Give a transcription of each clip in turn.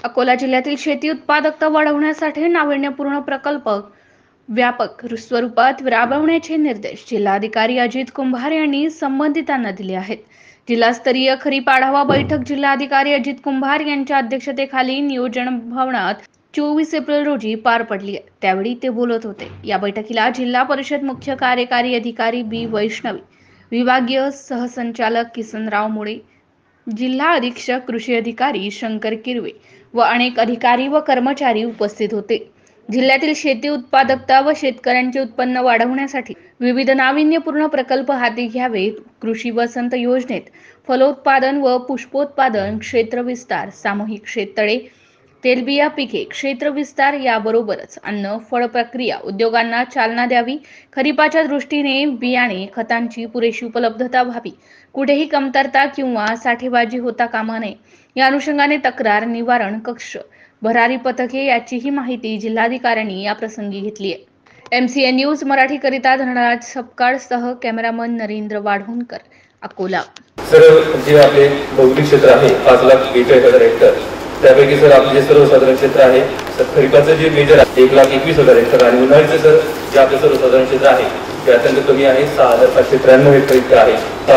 अकोला जिल्ह्यातील शेती उत्पादकता वाढवण्यासाठी नाविन्यपूर्ण प्रकल्प व्यापक स्वरूपात राबवण्याचे निर्देश जिल्हाधिकारी अजित कुंभार यांनी संबंधितांना दिले आहेत। जिल्हास्तरीय खरीप आढावा बैठक जिल्हाधिकारी अजित कुंभार यांच्या अध्यक्षतेखाली नियोजन भवनात 24 एप्रिल रोजी पार पडली। त्यावेळी ते बोलत होते। या बैठकीला जिल्हा परिषद मुख्य कार्यकारी अधिकारी बी वैष्णवी, विभागीय सहसंचालक किसनराव मुळे, जिल्हा अधीक्षक कृषी अधिकारी शंकर किरवे व अनेक अधिकारी व कर्मचारी उपस्थित होते। जिल्ह्यातील शेती उत्पादकता व शेतकऱ्यांचे उत्पन्न वाढवण्यासाठी विविध नाविन्यपूर्ण प्रकल्प हाती घ्यावेत। कृषी वसंत योजनेत फलोत्पादन व पुष्पोत्पादन क्षेत्र विस्तार, सामूहिक शेततळे, तेलबिया पिके क्षेत्र विस्तार याबरोबरच अन्न फळ प्रक्रिया उद्योगांना चालना द्यावी। खरीपाच्या दृष्टीने बियाणे खतांची पुरेशी उपलब्धता व्हावी, कुठेही कमतरता किंवा साठेबाजी होता कामा नये। या अनुषंगाने तक्रार निवारण कक्ष, भरारी पथके याचीही माहिती जिल्हाधिकाऱ्यांनी या प्रसंगी घेतली आहे। MCN न्यूज मराठी करिता धनराज सपकाळ सह कॅमेरामन नरेंद्र वाढवणकर, अकोला। सर, जे आपले भौगोलिक क्षेत्र आहे 5,41,000 हेक्टर, त्यापैकी सर आपले जे सर्वसाधारण क्षेत्र आहे सर खरीपाचं जे मेजर आहे 1,21,000 हेक्टर आणि उन्हाळ्याचे सर जे आपले सर्वसाधारण क्षेत्र आहे ते अत्यंत कमी आहे, 6,593 हेक्टर इतकं आहे,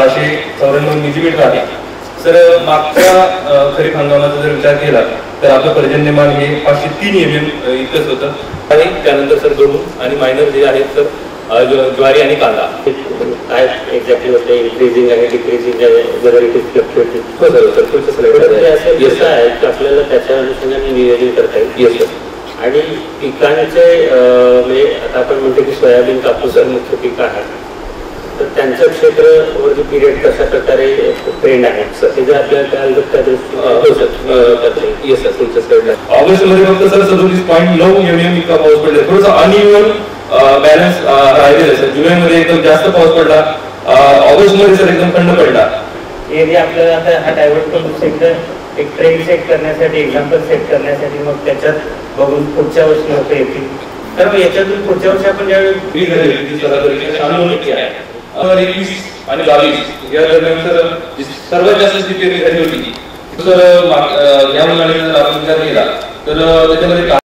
694 मिलीमीटर आहे। सर, मागच्या खरीप हंगामाचा जर विचार केला तर आपलं पर्जन्यमान हे 503 mm इतकंच होतं आणि त्यानंतर सर गहू आणि मायनर जे आहेत तर ज्वारी आणि कांदा काय एक्झॅक्टली होते, इन्क्रीजिंग आहे डिक्रीजिंग आहे, जर इट इज फ्लक्च्युएटिंग। हो सर, सर पुढचं असं येस आहे की आपल्याला त्याच्या अनुषंगाने नियोजन करता येईल। Yes sir. आणि पिकांचे म्हणजे आता आपण म्हणतो की सोयाबीन कापूस मुख्य पीक आहे, तर त्यांचं क्षेत्रवरती पिरियड कशा प्रकारे ट्रेंड आहे सर ते जर आपल्याला कळालं तर त्या दृष्टीने येस सर तुमच्या साईडला ऑगस्टमध्ये फक्त सर 37.9 mm इतका पाऊस पडला, थोडंसं अनइव्हन बॅलन्स राहिलेलं सर। जुलैमध्ये एकदम जास्त पाऊस पडला, ऑगस्टमध्ये सर एकदम थंड पडला। एरिया आपल्याला आता हा डायव्हर्ट करून एक ट्रेंड सेट करण्यासाठी, एक्झाम्पल सेट करण्यासाठी मग त्याच्यात बघून पुढच्या वर्षी होतं येतील। तर मग याच्यातून पुढच्या वर्षी आपण ज्यावेळी 21 आणि 22 या दरम्यान सर सर्वात जास्त जी पेरणी झाली होती सर या उन्हाळ्यात आपण विचार केला तर त्याच्यामध्ये